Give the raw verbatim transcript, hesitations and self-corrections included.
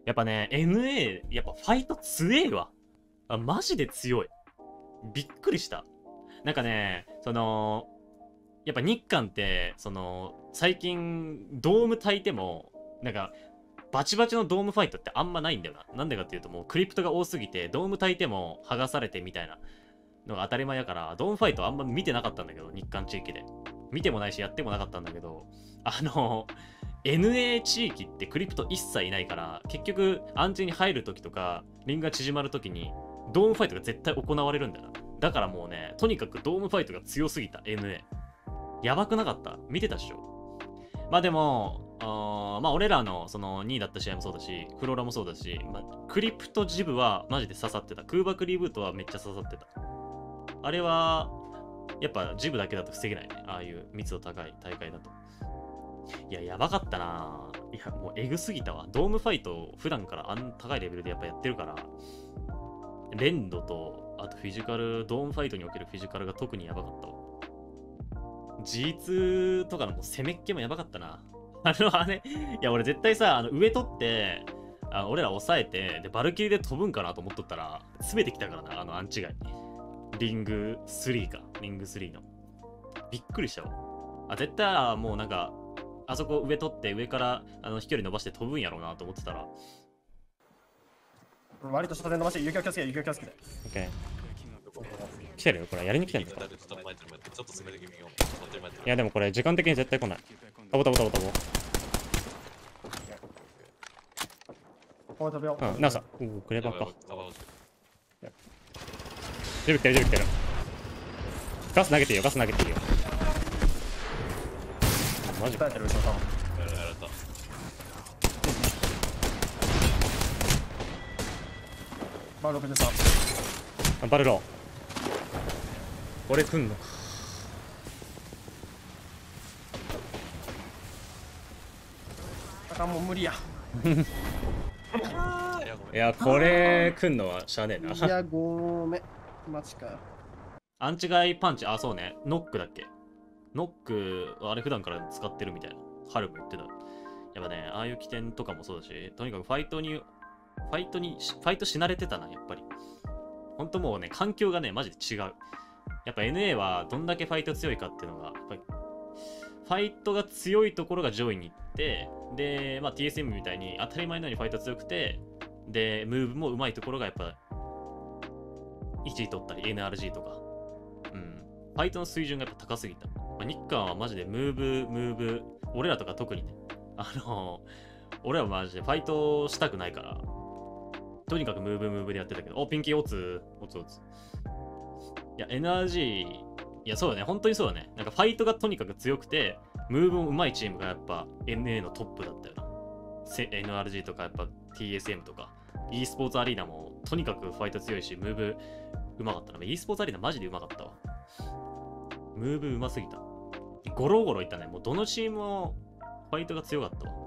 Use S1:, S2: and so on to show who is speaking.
S1: やっぱね、エヌエー、やっぱファイト強えわ。あ、マジで強い。びっくりした。なんかね、その、やっぱ日韓って、その、最近、ドーム焚いても、なんか、バチバチのドームファイトってあんまないんだよな。なんでかっていうと、もうクリプトが多すぎて、ドーム焚いても剥がされてみたいなのが当たり前やから、ドームファイトあんま見てなかったんだけど、日韓地域で。見てもないし、やってもなかったんだけど、あの、エヌエー 地域ってクリプト一切いないから、結局、暗地に入るときとか、リングが縮まるときに、ドームファイトが絶対行われるんだよな。だからもうね、とにかくドームファイトが強すぎた、エヌエー。やばくなかった？見てたっしょ？まあでも、あまあ俺らのそのにいだった試合もそうだし、フローラもそうだし、まあ、クリプトジブはマジで刺さってた。空爆リブートはめっちゃ刺さってた。あれは、やっぱジブだけだと防げないね。ああいう密度高い大会だと。いや、やばかったな。いや、もうエグすぎたわ。ドームファイト、普段からあん高いレベルでやっぱやってるから、連動と、あとフィジカル、ドームファイトにおけるフィジカルが特にやばかったわ。ジーツー とかのもう攻めっ気もやばかったな。あの、あれ、いや、俺絶対さ、あの上取って、あの俺ら抑えて、で、バルキリーで飛ぶんかなと思っとったら、詰めてきたからな、あの、アンチガイ。リングスリーか。リングスリーの。びっくりしたわ。あ、絶対、もうなんか、あそこ上取って上からあの飛距離伸ばして飛ぶんやろうなと思ってたら。
S2: 割と下で伸ばして、雪を気をつけて、雪を気をつけて。
S1: オッケー。来てるよ、これ。やりに来てるのか。いや、でもこれ、時間的に絶対来ない。タボタボタボタボ。
S2: こう飛ぶよ。
S1: うん、なんさ、おお、クレバーか。ジブ来てる、ジブ来てる。ガス投げていいよ、ガス投げていいよ。マジか。
S2: やる後ろさん。バーろくじゅうさん。
S1: バルロー。これ来んのか。
S2: あかん、もう無理や。
S1: いや、これ来んのはしゃあねえな。
S2: いや、ごめん。マジかよ。
S1: アンチガイパンチ、あ、そうね。ノックだっけ。ノック、あれ普段から使ってるみたいな。ハルも言ってた。やっぱね、ああいう起点とかもそうだし、とにかくファイトに、ファイトに、ファイトし慣れてたな、やっぱり。ほんともうね、環境がね、マジで違う。やっぱ エヌエー はどんだけファイト強いかっていうのが、やっぱり、ファイトが強いところが上位に行って、で、まあ ティーエスエム みたいに当たり前のようにファイト強くて、で、ムーブも上手いところがやっぱ、いちい取ったり エヌアールジー とか、うん。ファイトの水準がやっぱ高すぎた。まあ、日韓はマジでムーブ、ムーブ、俺らとか特にね、あの、俺らはマジでファイトしたくないから、とにかくムーブムーブでやってたけど、お、ピンキーオツ、オツオツ。いや、エヌアールジー、いや、そうだね、本当にそうだね。なんかファイトがとにかく強くて、ムーブも上手いチームがやっぱ エヌエー のトップだったよな。エヌアールジー とかやっぱ ティーエスエム とか、e スポーツアリーナもとにかくファイト強いし、ムーブ上手かったな。e スポーツアリーナマジで上手かったわ。ムーブ上手すぎた。ゴロゴロいったね。もうどのチームもファイトが強かったわ。